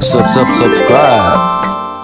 subscribe.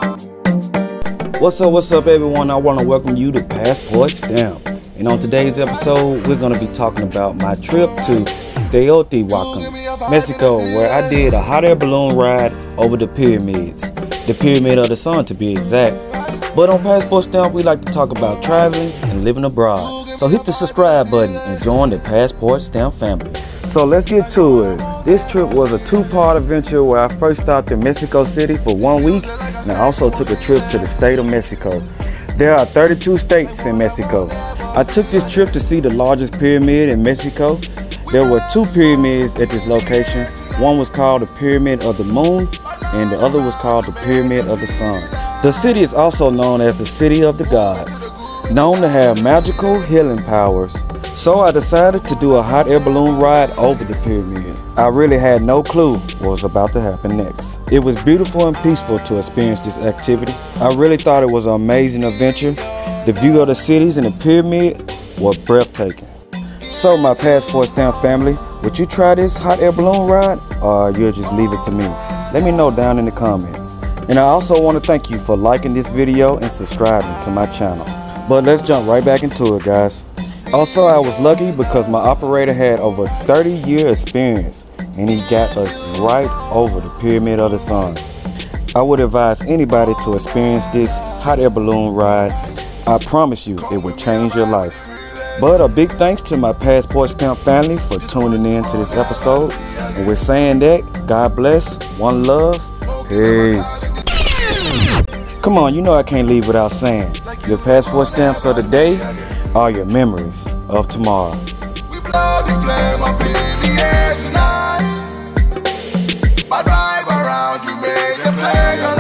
What's up everyone? I want to welcome you to Passport Stamp. And on today's episode, we're going to be talking about my trip to Teotihuacán, Mexico, where I did a hot air balloon ride over the pyramids. The Pyramid of the Sun to be exact. But on Passport Stamp, we like to talk about traveling and living abroad. So hit the subscribe button and join the Passport Stamp family. So let's get to it. This trip was a two-part adventure where I first stopped in Mexico City for 1 week, and I also took a trip to the state of Mexico. There are 32 states in Mexico. I took this trip to see the largest pyramid in Mexico. There were 2 pyramids at this location. One was called the Pyramid of the Moon, and the other was called the Pyramid of the Sun. The city is also known as the City of the Gods, known to have magical healing powers. So I decided to do a hot air balloon ride over the pyramid. I really had no clue what was about to happen next. It was beautiful and peaceful to experience this activity. I really thought it was an amazing adventure. The view of the cities and the pyramid was breathtaking. So my Passport Stamp family, would you try this hot air balloon ride, or you'll just leave it to me? Let me know down in the comments. And I also want to thank you for liking this video and subscribing to my channel. But let's jump right back into it, guys. Also, I was lucky because my operator had over 30-year experience and he got us right over the Pyramid of the Sun. I would advise anybody to experience this hot air balloon ride. I promise you it will change your life. But a big thanks to my Passport Stamp family for tuning in to this episode. And with saying that, God bless, one love, peace. Come on, you know I can't leave without saying, your passport stamps of the day are your memories of tomorrow. We blow the flame up in the air tonight. I drive around, you made the play.